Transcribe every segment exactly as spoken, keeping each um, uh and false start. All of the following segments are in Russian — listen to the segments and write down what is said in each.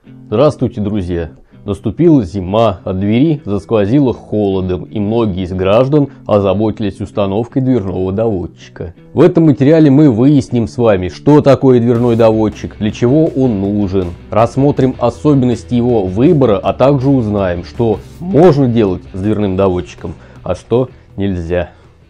Здравствуйте, друзья! Наступила зима, от двери засквозило холодом, и многие из граждан озаботились установкой дверного доводчика. В этом материале мы выясним с вами, что такое дверной доводчик, для чего он нужен, рассмотрим особенности его выбора, а также узнаем, что можно делать с дверным доводчиком, а что нельзя.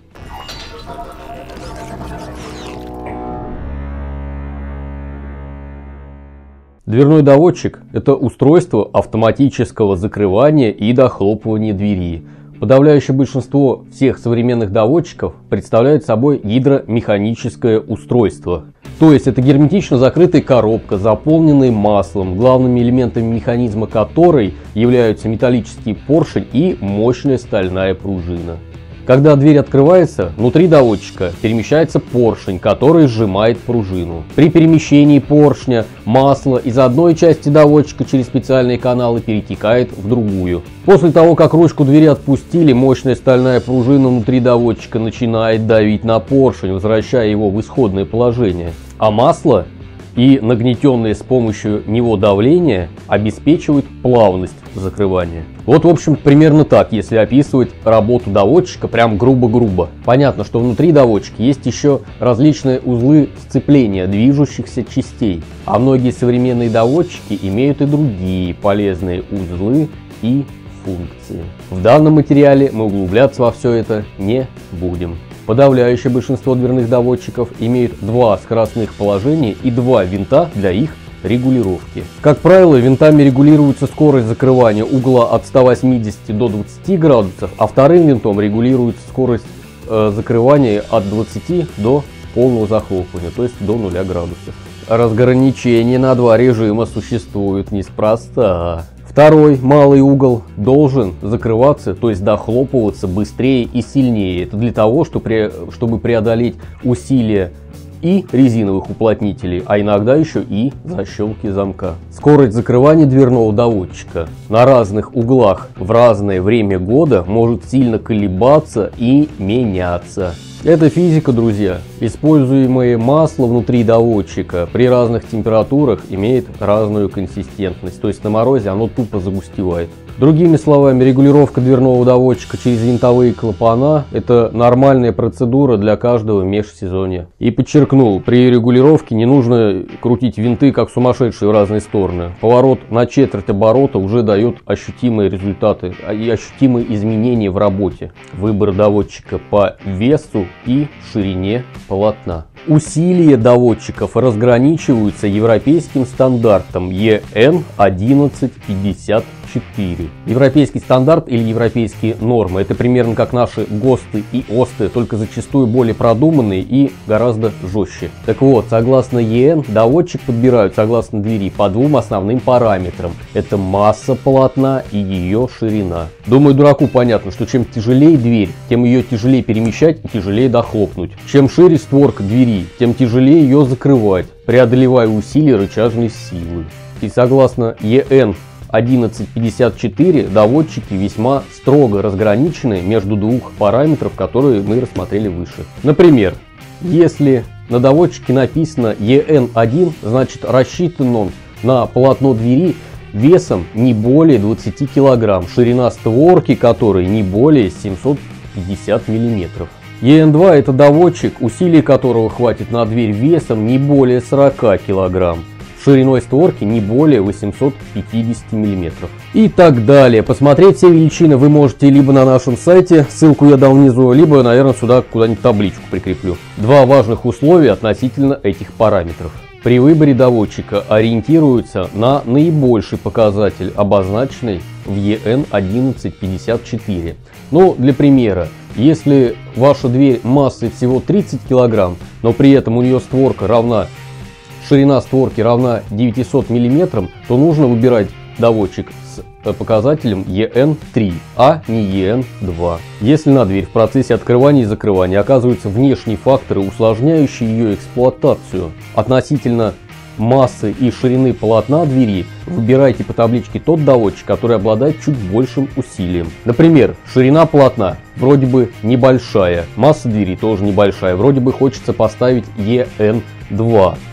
Дверной доводчик – это устройство автоматического закрывания и дохлопывания двери. Подавляющее большинство всех современных доводчиков представляет собой гидромеханическое устройство. То есть это герметично закрытая коробка, заполненная маслом, главными элементами механизма которой являются металлический поршень и мощная стальная пружина. Когда дверь открывается, внутри доводчика перемещается поршень, который сжимает пружину. При перемещении поршня масло из одной части доводчика через специальные каналы перетекает в другую. После того, как ручку двери отпустили, мощная стальная пружина внутри доводчика начинает давить на поршень, возвращая его в исходное положение. А масло и нагнетенное с помощью него давление обеспечивают плавность закрывания. Вот, в общем, примерно так, если описывать работу доводчика прям грубо-грубо. Понятно, что внутри доводчика есть еще различные узлы сцепления движущихся частей, а многие современные доводчики имеют и другие полезные узлы и функции. В данном материале мы углубляться во все это не будем. Подавляющее большинство дверных доводчиков имеют два скоростных положения и два винта для их регулировки. Как правило, винтами регулируется скорость закрывания угла от ста восьмидесяти до двадцати градусов, а вторым винтом регулируется скорость э, закрывания от двадцати до полного захлопывания, то есть до нуля градусов. Разграничение на два режима существует неспроста. Второй малый угол должен закрываться, то есть дохлопываться быстрее и сильнее. Это для того, чтобы преодолеть усилия и резиновых уплотнителей, а иногда еще и защелки замка. Скорость закрывания дверного доводчика на разных углах в разное время года может сильно колебаться и меняться. Это физика, друзья. Используемое масло внутри доводчика при разных температурах имеет разную консистентность, то есть на морозе оно тупо загустевает. Другими словами, регулировка дверного доводчика через винтовые клапана – это нормальная процедура для каждого межсезонья. И подчеркну, при регулировке не нужно крутить винты как сумасшедшие в разные стороны. Поворот на четверть оборота уже дает ощутимые результаты и ощутимые изменения в работе. Выбор доводчика по весу и ширине полотна. Усилия доводчиков разграничиваются европейским стандартом и эн одиннадцать пятьдесят четыре. Европейский стандарт или европейские нормы — это примерно как наши ГОСТы и ОСТы, только зачастую более продуманные и гораздо жестче. Так вот, согласно и эн, доводчик подбирают согласно двери по двум основным параметрам. Это масса полотна и ее ширина. Думаю, дураку понятно, что чем тяжелее дверь, тем ее тяжелее перемещать и тяжелее дохлопнуть. Чем шире створка двери, тем тяжелее ее закрывать, преодолевая усилия рычажной силы. И согласно и эн одиннадцать пятьдесят четыре доводчики весьма строго разграничены между двух параметров, которые мы рассмотрели выше. Например, если на доводчике написано и эн один, значит рассчитан он на полотно двери весом не более двадцати килограмм, ширина створки которой не более семисот пятидесяти миллиметров. и эн два это доводчик, усилий которого хватит на дверь весом не более сорока килограмм. Шириной створки не более восьмисот пятидесяти миллиметров. И так далее. Посмотреть все величины вы можете либо на нашем сайте, ссылку я дал внизу, либо, наверное, сюда куда-нибудь табличку прикреплю. Два важных условия относительно этих параметров. При выборе доводчика ориентируются на наибольший показатель, обозначенный в и эн одиннадцать пятьдесят четыре. Ну, для примера, если ваша дверь массой всего тридцать килограмм, но при этом у нее створка равна ширина створки равна девятисот миллиметрам, то нужно выбирать доводчик с показателем и эн три, а не и эн два. Если на дверь в процессе открывания и закрывания оказываются внешние факторы, усложняющие ее эксплуатацию относительно массы и ширины полотна двери, выбирайте по табличке тот доводчик, который обладает чуть большим усилием. Например, ширина полотна вроде бы небольшая, масса двери тоже небольшая, вроде бы хочется поставить и эн два.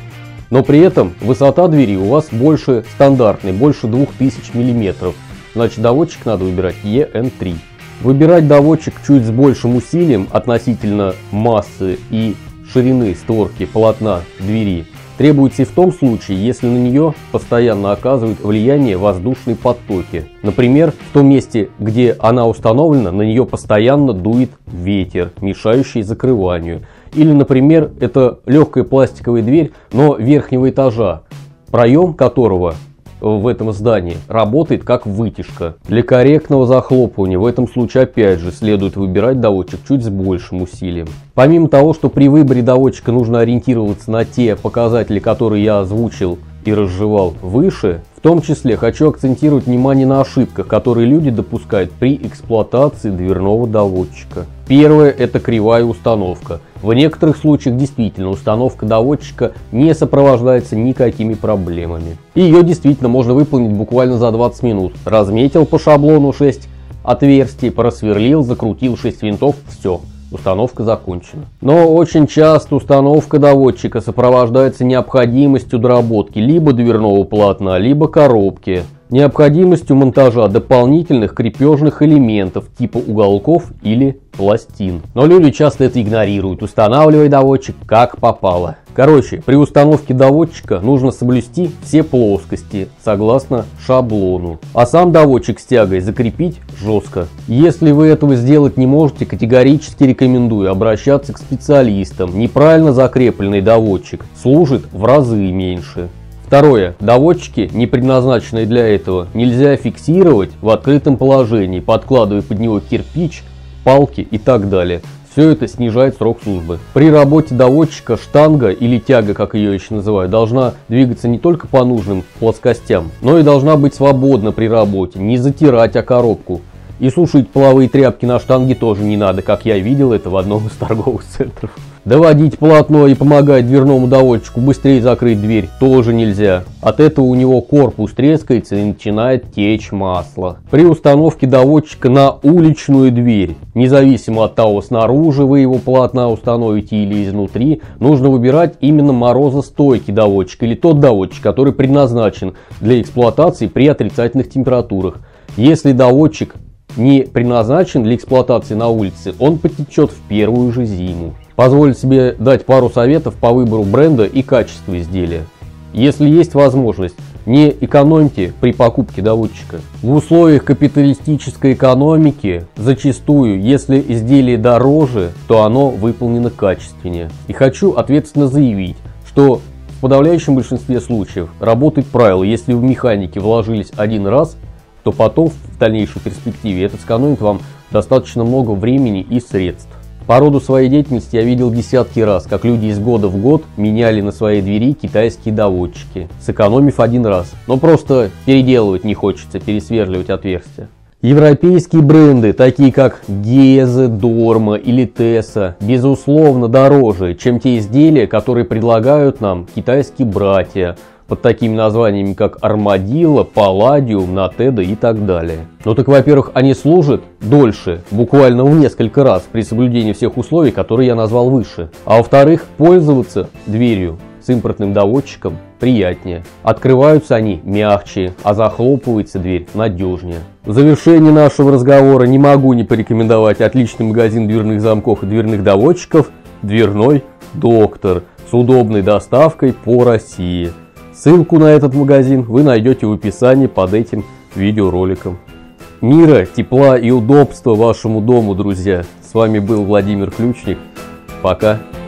Но при этом высота двери у вас больше стандартной, больше двух тысяч миллиметров. Значит, доводчик надо выбирать и эн три. Выбирать доводчик чуть с большим усилием относительно массы и ширины створки полотна двери требуется и в том случае, если на нее постоянно оказывают влияние воздушные потоки. Например, в том месте, где она установлена, на нее постоянно дует ветер, мешающий закрыванию. Или, например, это легкая пластиковая дверь, но верхнего этажа, проем которого в этом здании работает как вытяжка. Для корректного захлопывания в этом случае опять же следует выбирать доводчик чуть с большим усилием. Помимо того, что при выборе доводчика нужно ориентироваться на те показатели, которые я озвучил и разжевал выше, в том числе хочу акцентировать внимание на ошибках, которые люди допускают при эксплуатации дверного доводчика. Первое – это кривая установка. В некоторых случаях действительно установка доводчика не сопровождается никакими проблемами. И ее действительно можно выполнить буквально за двадцать минут. Разметил по шаблону шесть отверстий, просверлил, закрутил шесть винтов, все. Установка закончена. Но очень часто установка доводчика сопровождается необходимостью доработки либо дверного полотна, либо коробки, необходимостью монтажа дополнительных крепежных элементов типа уголков или пластин. Но люди часто это игнорируют, устанавливая доводчик как попало. Короче, при установке доводчика нужно соблюсти все плоскости согласно шаблону, а сам доводчик с тягой закрепить жестко. Если вы этого сделать не можете, категорически рекомендую обращаться к специалистам. Неправильно закрепленный доводчик служит в разы меньше. Второе. Доводчики, не предназначенные для этого, нельзя фиксировать в открытом положении, подкладывая под него кирпич, палки и так далее. Все это снижает срок службы. При работе доводчика штанга или тяга, как ее еще называют, должна двигаться не только по нужным плоскостям, но и должна быть свободна при работе, не затирать о коробку. И сушить половые тряпки на штанге тоже не надо, как я видел это в одном из торговых центров. Доводить полотно и помогать дверному доводчику быстрее закрыть дверь тоже нельзя. От этого у него корпус трескается и начинает течь масло. При установке доводчика на уличную дверь, независимо от того, снаружи вы его полотна установите или изнутри, нужно выбирать именно морозостойкий доводчик или тот доводчик, который предназначен для эксплуатации при отрицательных температурах. Если доводчик не предназначен для эксплуатации на улице, он потечет в первую же зиму. Позволю себе дать пару советов по выбору бренда и качеству изделия. Если есть возможность, не экономьте при покупке доводчика. В условиях капиталистической экономики зачастую, если изделие дороже, то оно выполнено качественнее. И хочу ответственно заявить, что в подавляющем большинстве случаев работает правило: если вы в механике вложились один раз, то потом в дальнейшей перспективе это сэкономит вам достаточно много времени и средств. По роду своей деятельности я видел десятки раз, как люди из года в год меняли на своей двери китайские доводчики, сэкономив один раз. Но просто переделывать не хочется, пересверливать отверстия. Европейские бренды, такие как Гезе, Дорма или Теса, безусловно дороже, чем те изделия, которые предлагают нам китайские братья, под такими названиями как Армадилlo, Палладиум, Натеда и так далее. Ну так, во-первых, они служат дольше, буквально в несколько раз, при соблюдении всех условий, которые я назвал выше. А во-вторых, пользоваться дверью с импортным доводчиком приятнее. Открываются они мягче, а захлопывается дверь надежнее. В завершении нашего разговора не могу не порекомендовать отличный магазин дверных замков и дверных доводчиков «Дверной доктор» с удобной доставкой по России. Ссылку на этот магазин вы найдете в описании под этим видеороликом. Мира, тепла и удобства вашему дому, друзья. С вами был Владимир Ключник. Пока.